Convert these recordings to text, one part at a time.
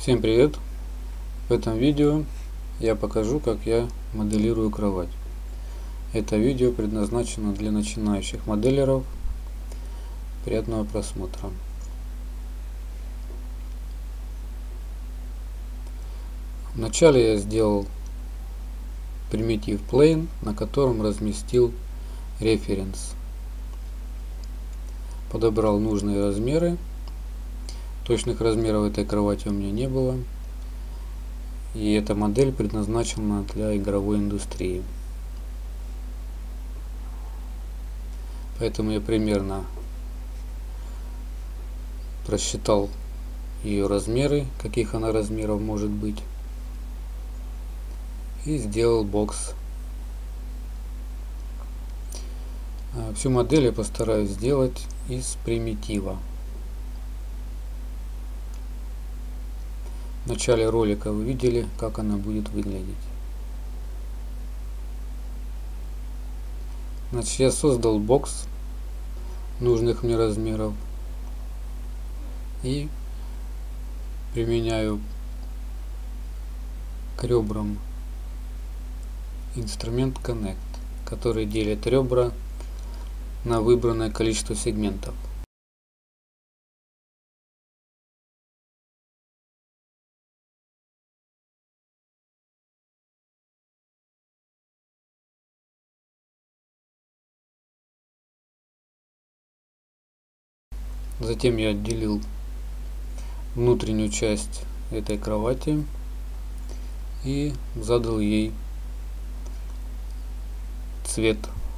Всем привет! В этом видео я покажу, как я моделирую кровать. Это видео предназначено для начинающих моделеров. Приятного просмотра. Вначале я сделал примитив plane, на котором разместил референс. Подобрал нужные размеры. Точных размеров этой кровати у меня не было. И эта модель предназначена для игровой индустрии. Поэтому я примерно просчитал ее размеры, каких она размеров может быть. И сделал бокс. Всю модель я постараюсь сделать из примитива. В начале ролика вы видели, как она будет выглядеть. Значит, я создал бокс нужных мне размеров и применяю к ребрам инструмент Connect, который делит ребра на выбранное количество сегментов. Затем я отделил внутреннюю часть этой кровати и задал ей цвет,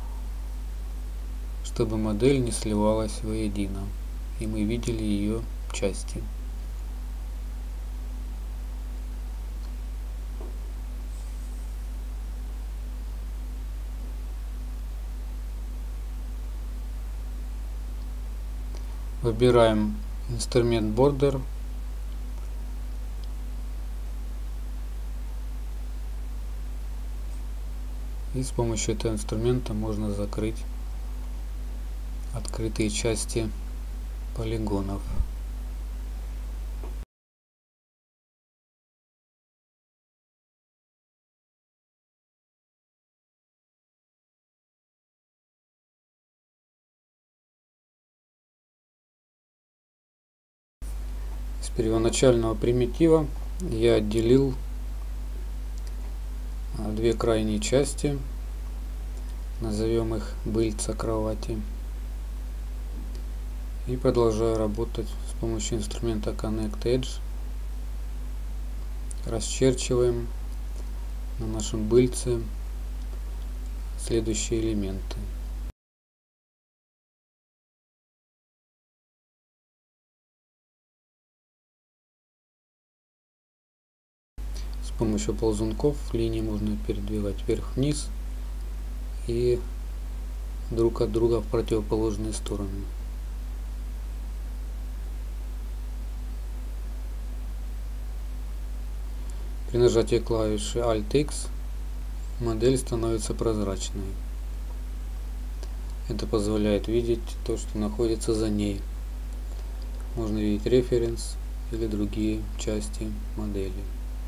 чтобы модель не сливалась воедино и мы видели ее части. Выбираем инструмент Border. И с помощью этого инструмента можно закрыть открытые части полигонов. С первоначального примитива я отделил две крайние части, назовем их быльца кровати, и продолжаю работать с помощью инструмента Connect Edge. Расчерчиваем на нашем быльце следующие элементы. С помощью ползунков линии можно передвигать вверх-вниз и друг от друга в противоположные стороны. При нажатии клавиши Alt-X модель становится прозрачной. Это позволяет видеть то, что находится за ней. Можно видеть референс или другие части модели.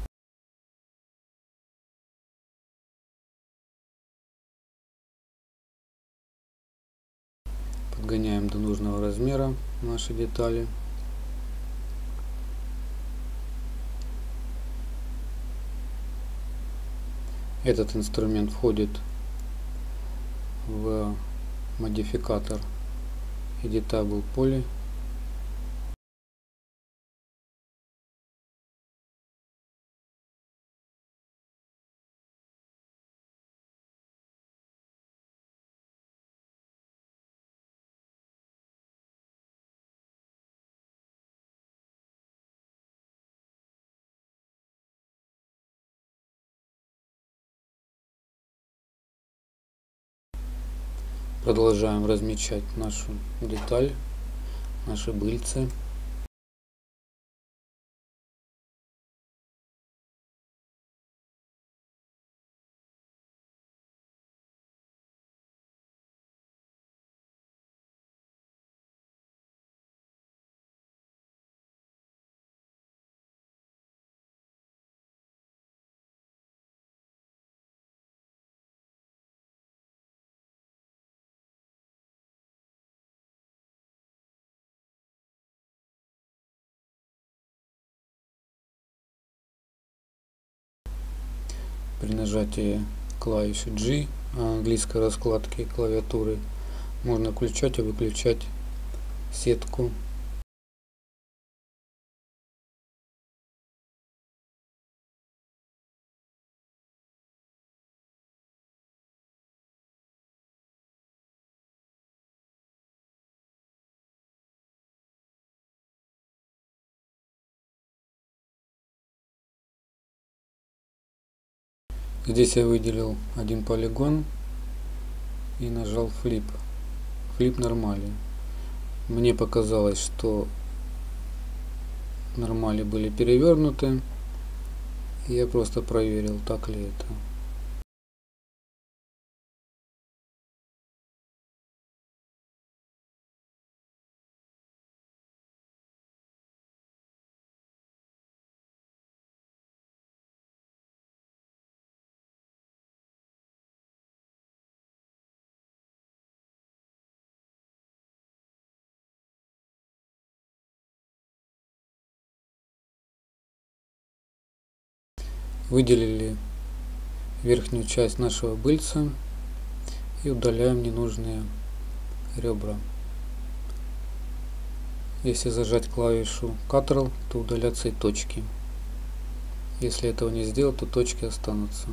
Подгоняем до нужного размера наши детали. Этот инструмент входит в модификатор Editable Poly. Продолжаем размечать нашу деталь, наши быльцы. при нажатии клавиши G английской раскладки клавиатуры можно включать и выключать сетку. Здесь я выделил один полигон и нажал Flip. Flip нормали. Мне показалось, что нормали были перевернуты. И я просто проверил, так ли это. Выделили верхнюю часть нашего быльца и удаляем ненужные ребра. Если зажать клавишу Ctrl, то удалятся и точки. Если этого не сделать, то точки останутся.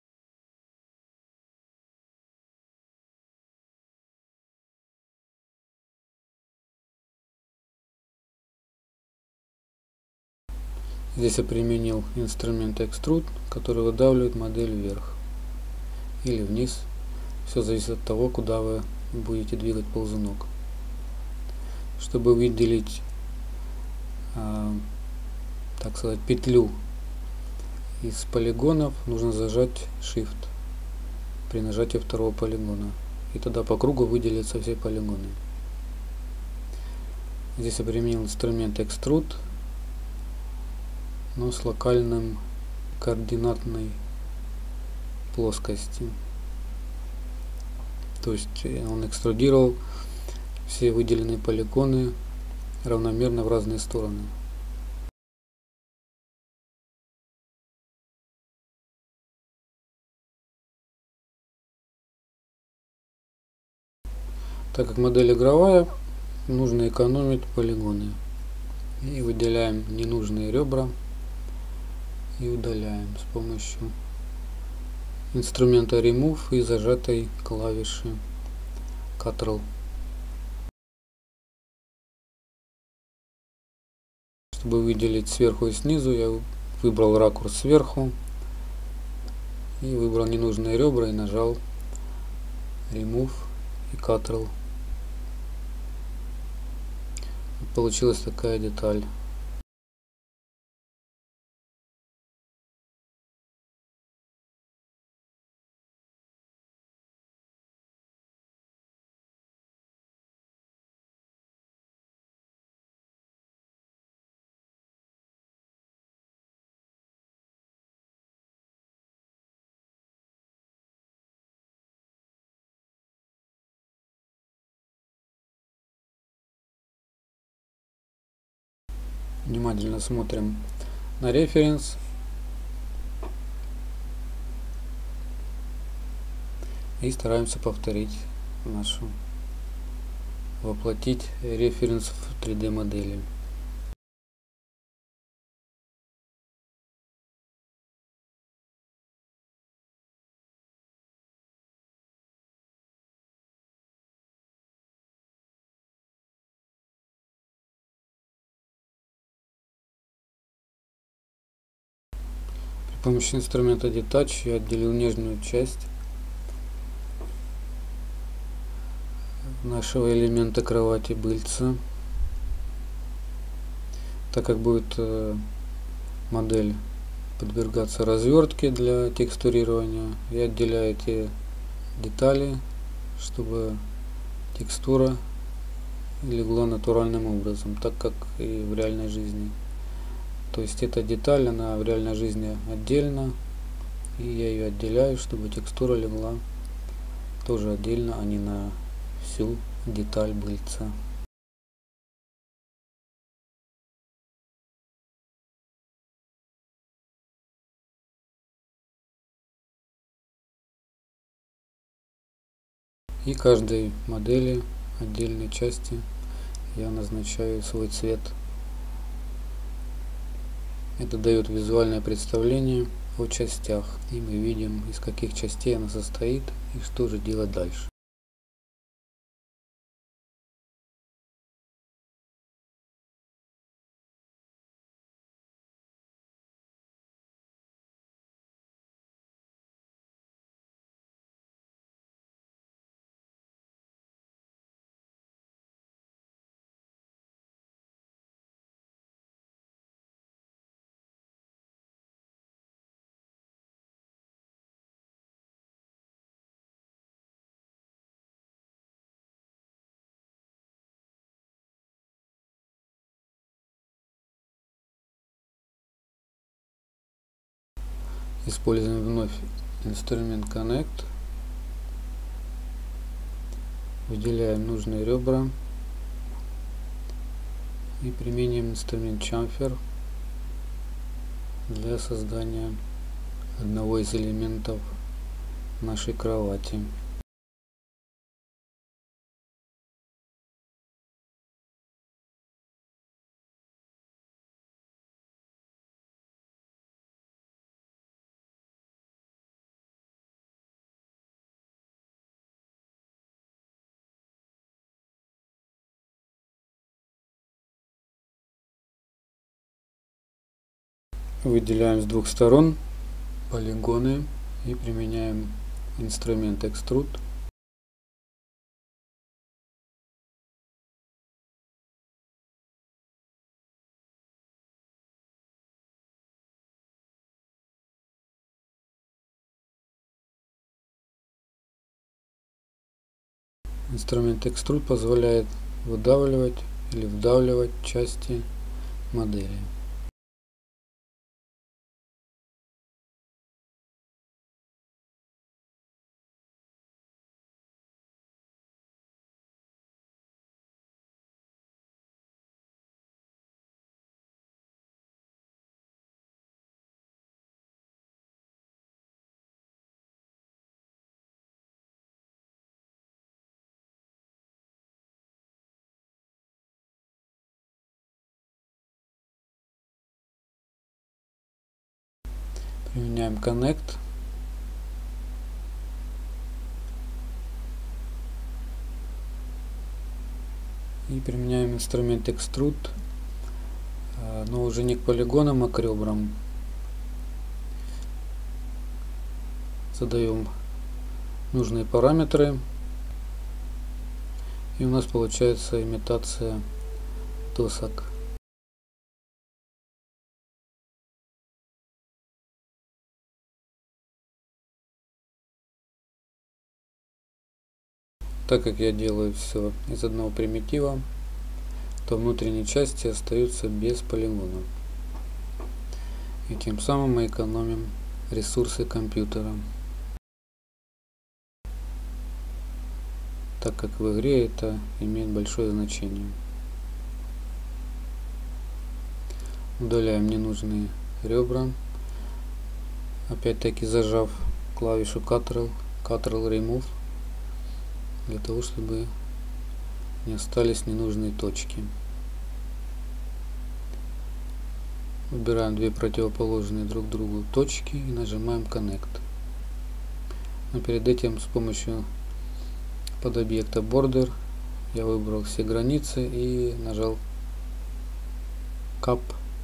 Здесь я применил инструмент Extrude, который выдавливает модель вверх или вниз. Все зависит от того, куда вы будете двигать ползунок. Чтобы выделить, так сказать, петлю из полигонов, нужно зажать Shift при нажатии второго полигона. И тогда по кругу выделятся все полигоны. Здесь я применил инструмент Extrude, но с локальным координатной плоскости. То есть он экструдировал все выделенные полигоны равномерно в разные стороны. Так как модель игровая, нужно экономить полигоны. И выделяем ненужные ребра и удаляем с помощью инструмента Remove и зажатой клавиши Ctrl. Чтобы выделить сверху и снизу, я выбрал ракурс сверху и выбрал ненужные ребра и нажал Remove и Ctrl. Получилась такая деталь. Внимательно смотрим на референс. И стараемся повторить воплотить референс в 3D модели. При помощи инструмента Detach я отделил нижнюю часть нашего элемента кровати быльца. Так как будет модель подвергаться развертке для текстурирования, я отделяю эти детали, чтобы текстура легла натуральным образом, так как и в реальной жизни. То есть эта деталь, она в реальной жизни отдельно, и я ее отделяю, чтобы текстура легла тоже отдельно, а не на всю деталь быльца. И каждой модели отдельной части я назначаю свой цвет. Это дает визуальное представление о частях, и мы видим, из каких частей она состоит и что же делать дальше. Используем вновь инструмент Connect. Выделяем нужные ребра и применим инструмент Chamfer для создания одного из элементов нашей кровати. Выделяем с двух сторон полигоны и применяем инструмент Extrude. Инструмент Extrude позволяет выдавливать или вдавливать части модели. Применяем Connect. И применяем инструмент Extrude, но уже не к полигонам, а к ребрам. Задаем нужные параметры, и у нас получается имитация досок. Так как я делаю все из одного примитива, то внутренние части остаются без полигонов. И тем самым мы экономим ресурсы компьютера, так как в игре это имеет большое значение. Удаляем ненужные ребра, опять-таки зажав клавишу Ctrl Remove, для того чтобы не остались ненужные точки. Выбираем две противоположные друг другу точки и нажимаем Connect. Но перед этим с помощью подобъекта Border я выбрал все границы и нажал Cap,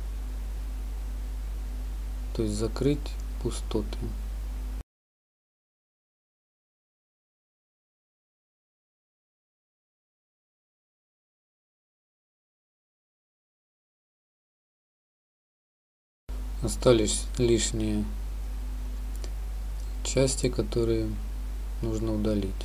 то есть закрыть пустоты. Остались лишние части, которые нужно удалить.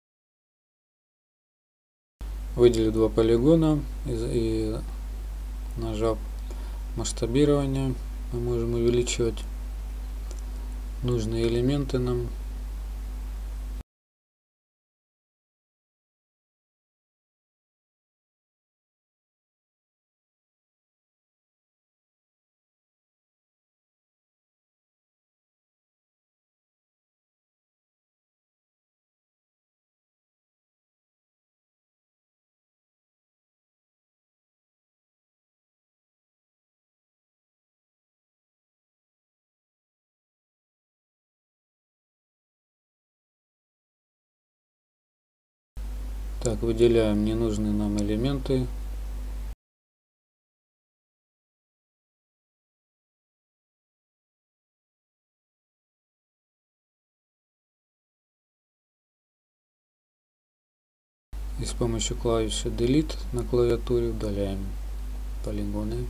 Выделю два полигона и Нажав масштабирование, мы можем увеличивать нужные элементы нам. Так, выделяем ненужные нам элементы. И с помощью клавиши Delete на клавиатуре удаляем полигоны.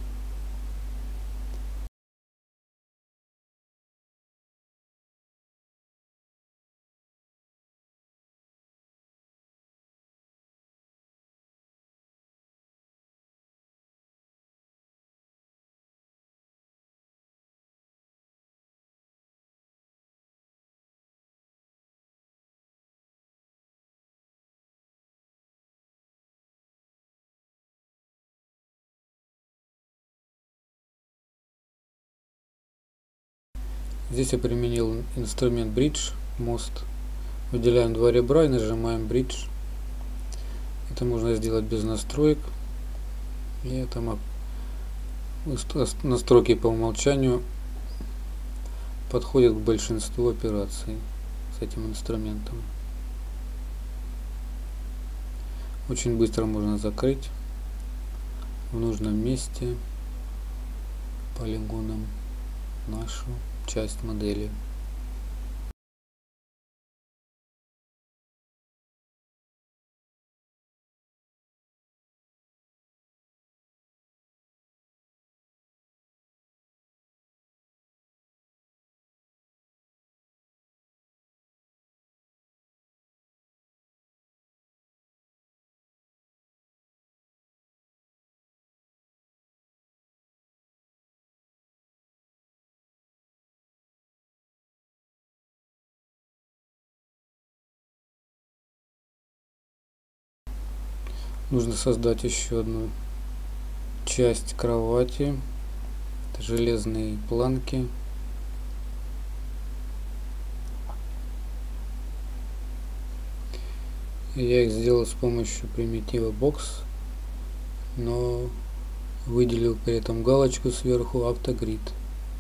Здесь я применил инструмент Bridge, мост. Выделяем два ребра и нажимаем Bridge. Это можно сделать без настроек. И это настройки по умолчанию подходят к большинству операций с этим инструментом. Очень быстро можно закрыть в нужном месте полигоном нашу часть модели. Нужно создать еще одну часть кровати. Это железные планки. Я их сделал с помощью примитива Box, но выделил при этом галочку сверху Автогрид.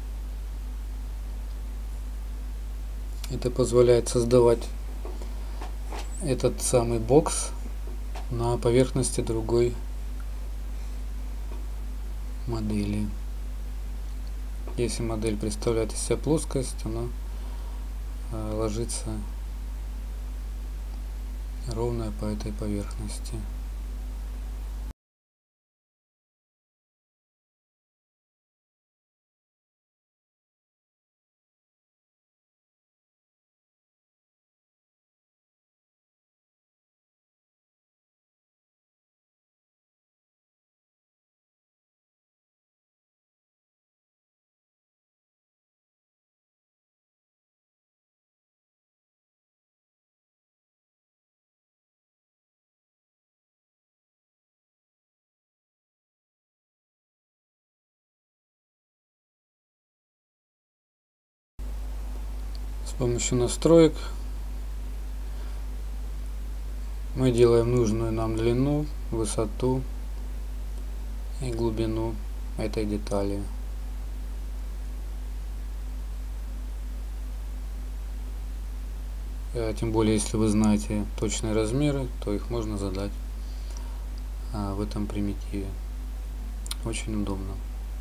Это позволяет создавать этот самый бокс на поверхности другой модели. Если модель представляет из себя плоскость, она ложится ровно по этой поверхности. С помощью настроек мы делаем нужную нам длину, высоту и глубину этой детали. Тем более, если вы знаете точные размеры, то их можно задать в этом примитиве. Очень удобно.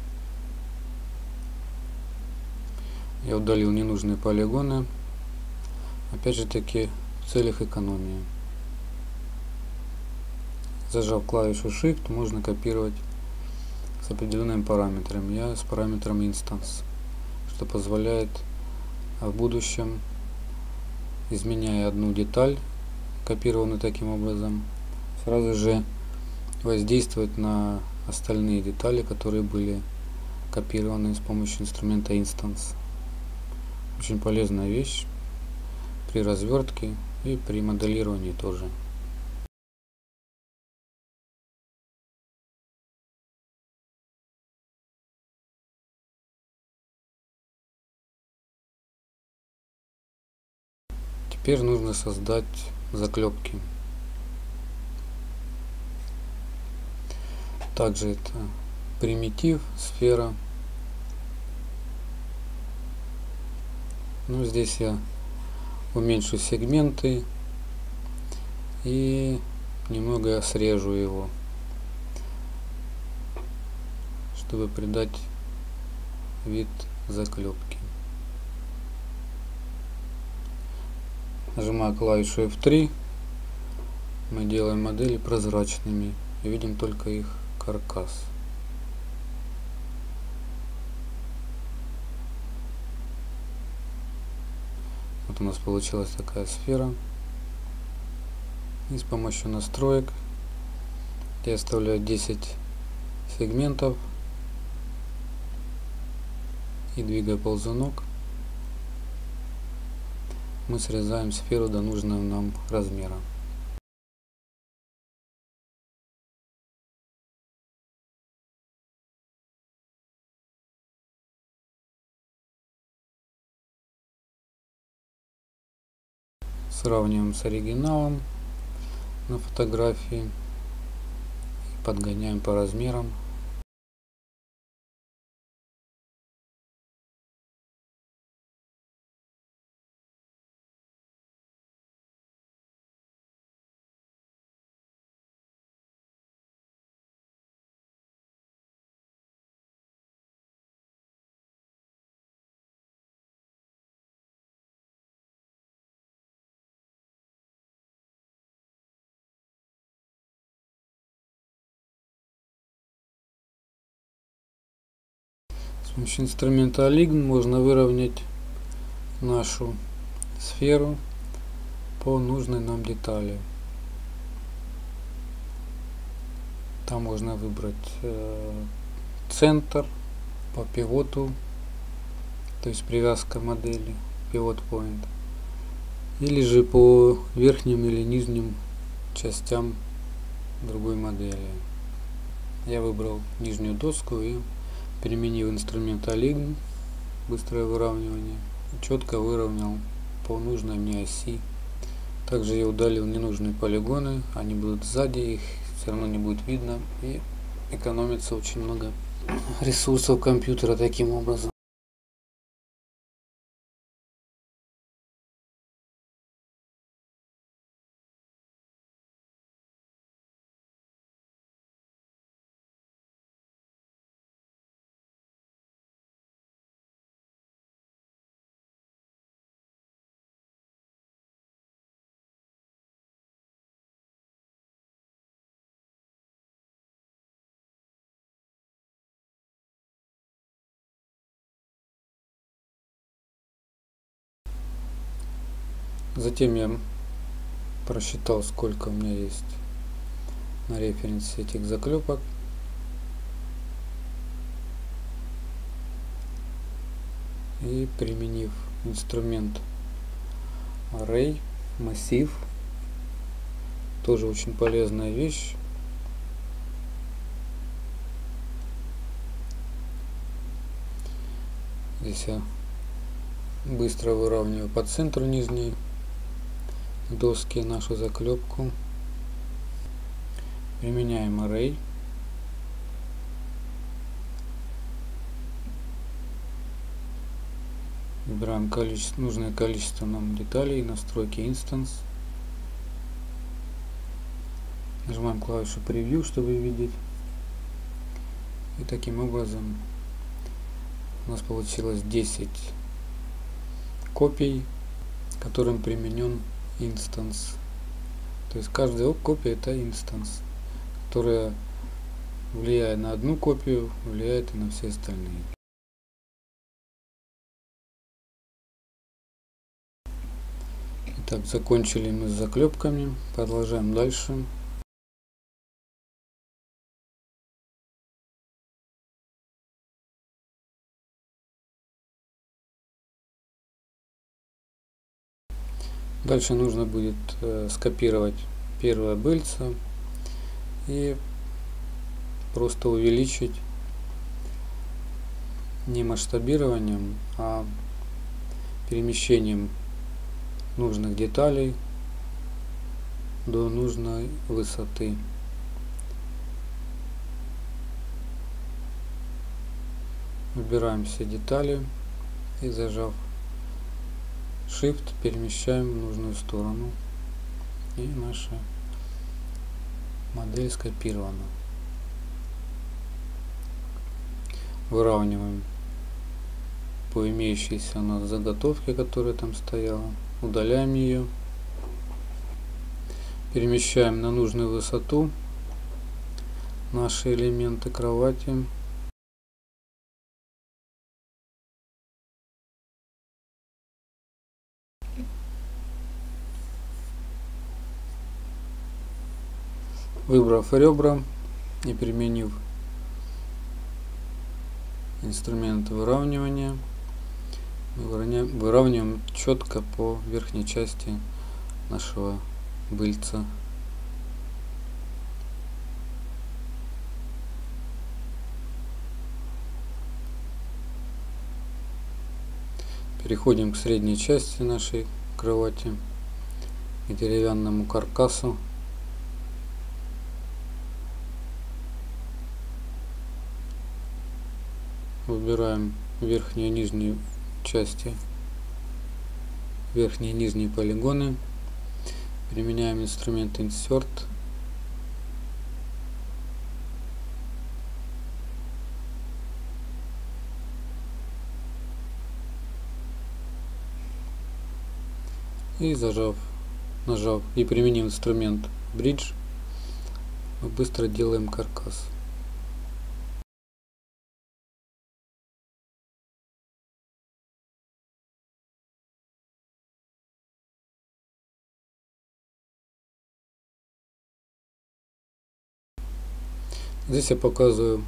Я удалил ненужные полигоны, опять же таки в целях экономии. Зажав клавишу Shift, можно копировать с определенным параметром. Я с параметром Instance, что позволяет в будущем, изменяя одну деталь, копированную таким образом, сразу же воздействовать на остальные детали, которые были копированы с помощью инструмента Instance. Очень полезная вещь при развертке и при моделировании тоже. Теперь нужно создать заклепки. Также это примитив, сфера. Ну, здесь я уменьшу сегменты и немного срежу его, чтобы придать вид заклепки. Нажимаю клавишу F3, мы делаем модели прозрачными и видим только их каркас. Вот у нас получилась такая сфера. И с помощью настроек я оставляю 10 сегментов и двигая ползунок, мы срезаем сферу до нужного нам размера. Сравниваем с оригиналом на фотографии, подгоняем по размерам. С помощью инструмента Align можно выровнять нашу сферу по нужной нам детали. Там можно выбрать центр по пивоту, то есть привязка модели, pivot point, или же по верхним или нижним частям другой модели. Я выбрал нижнюю доску и, применив инструмент Align, быстрое выравнивание, четко выровнял по нужной мне оси. Также я удалил ненужные полигоны, они будут сзади, их все равно не будет видно, и экономится очень много ресурсов компьютера таким образом. Затем я просчитал, сколько у меня есть на референсе этих заклепок. И применив инструмент Array, массив, тоже очень полезная вещь. Здесь я быстро выравниваю по центру нижней доски нашу заклепку. Применяем Array. Выбираем нужное количество нам деталей, настройки Instance. Нажимаем клавишу Preview, чтобы видеть. И таким образом у нас получилось 10 копий, которым применен Instance. То есть каждая копия — это Instance, которая, влияя на одну копию, влияет и на все остальные. Итак, закончили мы с заклепками. Продолжаем дальше. Дальше нужно будет скопировать первое быльце и просто увеличить не масштабированием, а перемещением нужных деталей до нужной высоты. Выбираем все детали и, зажав Shift, перемещаем в нужную сторону, и наша модель скопирована. Выравниваем по имеющейся у нас заготовке, которая там стояла, удаляем ее, перемещаем на нужную высоту наши элементы кровати. Выбрав ребра и применив инструмент выравнивания, мы выравниваем четко по верхней части нашего быльца. Переходим к средней части нашей кровати, к деревянному каркасу. Выбираем верхние и нижние части, верхние и нижние полигоны. Применяем инструмент Insert. И нажав и применив инструмент Bridge, мы быстро делаем каркас. Здесь я показываю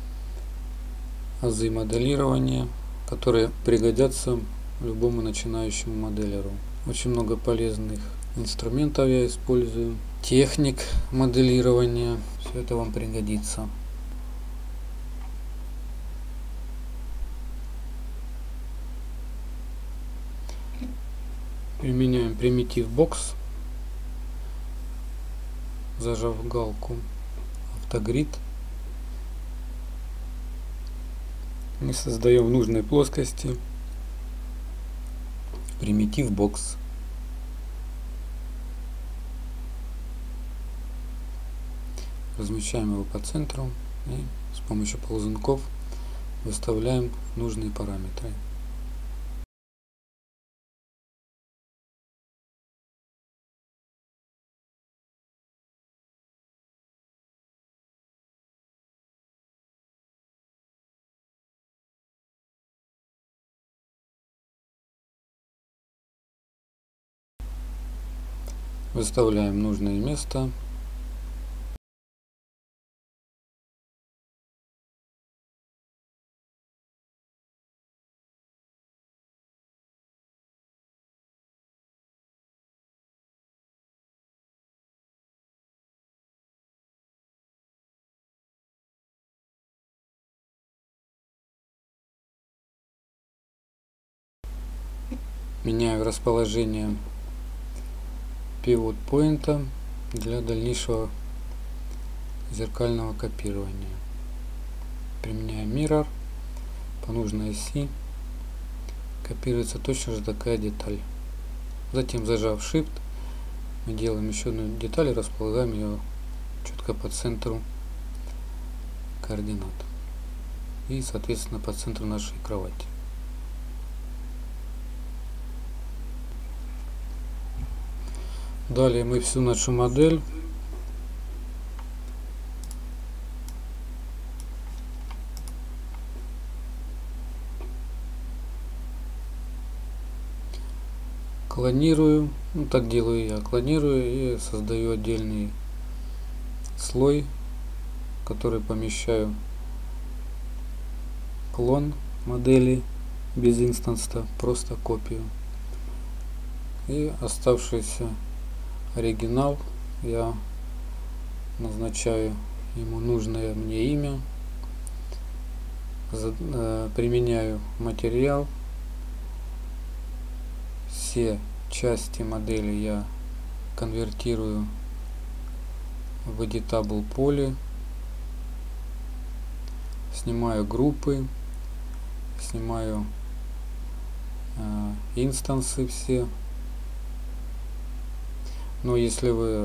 азы моделирования, которые пригодятся любому начинающему моделеру. Очень много полезных инструментов я использую, техник моделирования. Все это вам пригодится. Применяем примитив Box, зажав галку автогрид. Мы создаем в нужной плоскости примитив Box. Размещаем его по центру и с помощью ползунков выставляем нужные параметры. Выставляем нужное место. Меняю расположение pivot point для дальнейшего зеркального копирования. Применяем Mirror, по нужной оси копируется точно же такая деталь. Затем, зажав Shift, мы делаем еще одну деталь и располагаем ее четко по центру координат и, соответственно, по центру нашей кровати. Далее мы всю нашу модель клонирую, ну так делаю я, клонирую и создаю отдельный слой, в который помещаю клон модели без инстанса, просто копию. И оставшийся оригинал я назначаю ему нужное мне имя, применяю материал, все части модели я конвертирую в editable поле, снимаю группы, снимаю инстансы все. Но если вы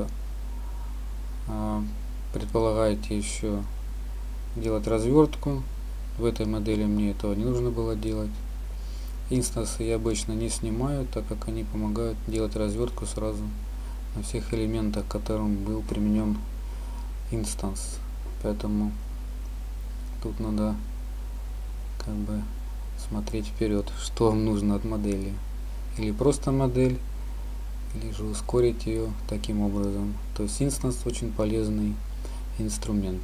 предполагаете еще делать развертку, в этой модели мне этого не нужно было делать. Инстансы я обычно не снимаю, так как они помогают делать развертку сразу на всех элементах, к которым был применен инстанс. Поэтому тут надо как бы смотреть вперед, что вам нужно от модели. Или просто модель, или же ускорить ее таким образом. То есть инстанс очень полезный инструмент.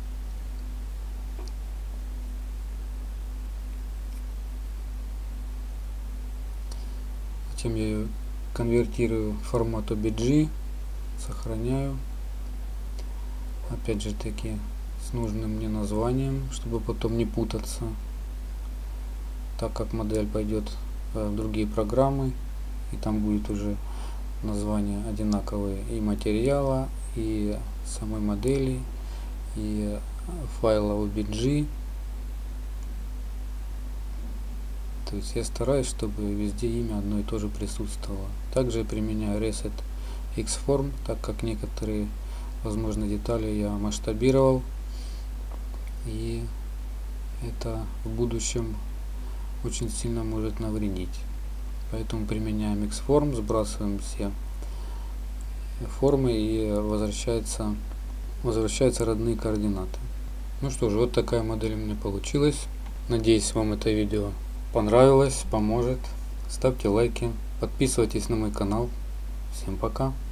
Затем я ее конвертирую в формат OBJ, сохраняю. Опять же таки с нужным мне названием, чтобы потом не путаться, так как модель пойдет в другие программы, и там будет уже названия одинаковые и материала, и самой модели, и файла OBJ. То есть я стараюсь, чтобы везде имя одно и то же присутствовало. Также я применяю Reset Xform, так как некоторые, возможно, детали я масштабировал, и это в будущем очень сильно может навредить. Поэтому применяем Xform, сбрасываем все формы, и возвращаются родные координаты. Ну что ж, вот такая модель у меня получилась. Надеюсь, вам это видео понравилось, поможет. Ставьте лайки, подписывайтесь на мой канал. Всем пока!